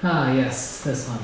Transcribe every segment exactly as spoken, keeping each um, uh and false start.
Ah, yes, this one.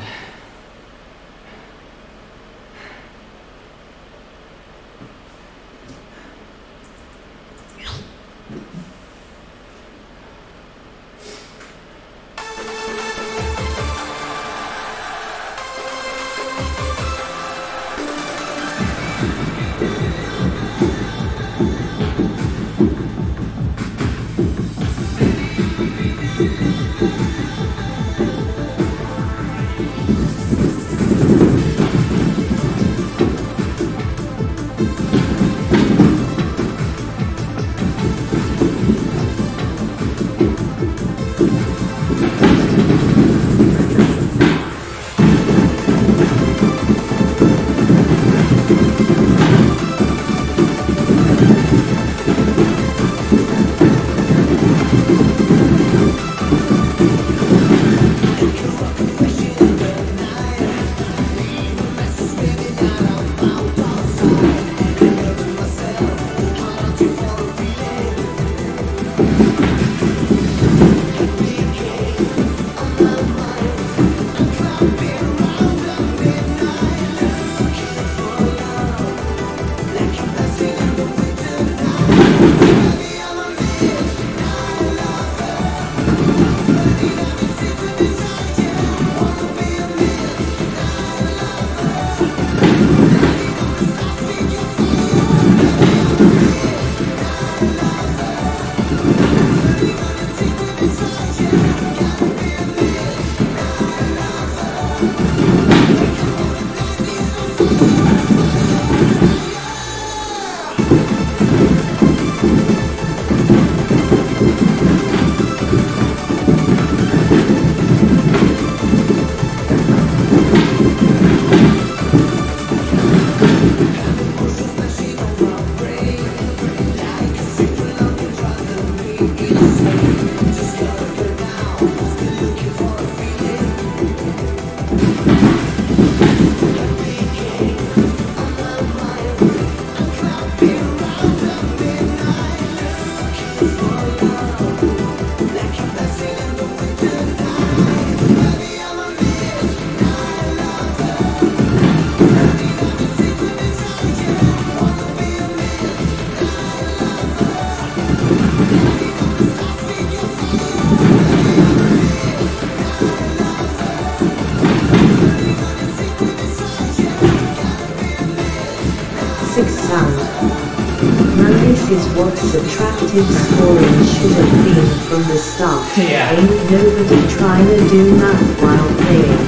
Is what's attractive scoring should have been from the start. Yeah. Ain't nobody trying to do math while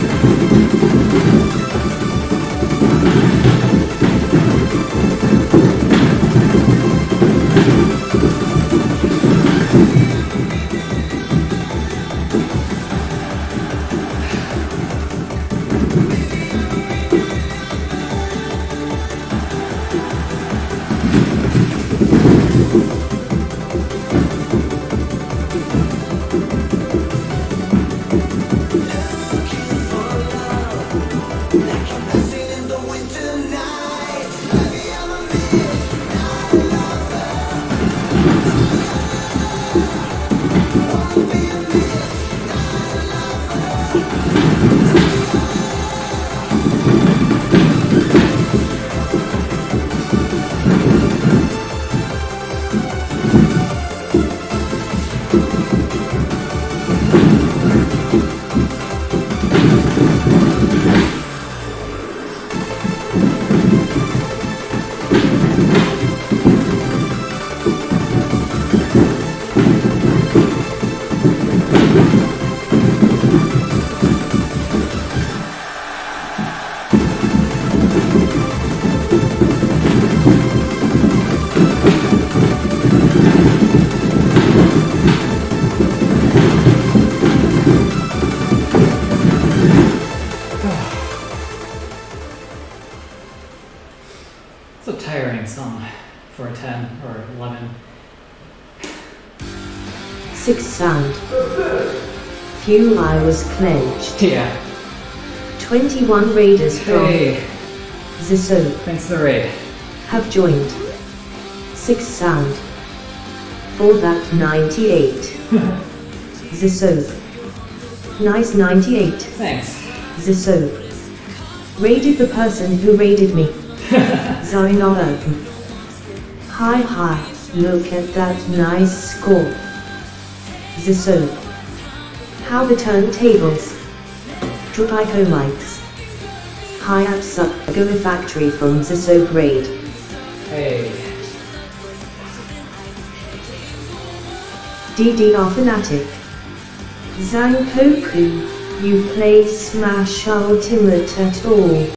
playing. Six sound. Few eye was clenched. Yeah. twenty-one raiders from Hey. Ziso Thanks for the raid. have joined. Six sound. For that ninety-eight. Ziso. Nice ninety-eight. Thanks. The soap. Raided the person who raided me. Zainab. Hi hi, look at that nice score. The soap. How the turntables. Tropicomites. Hi at suck go a factory from the soap raid. Hey. D D R fanatic. Zankoku, you play Smash Ultimate at all?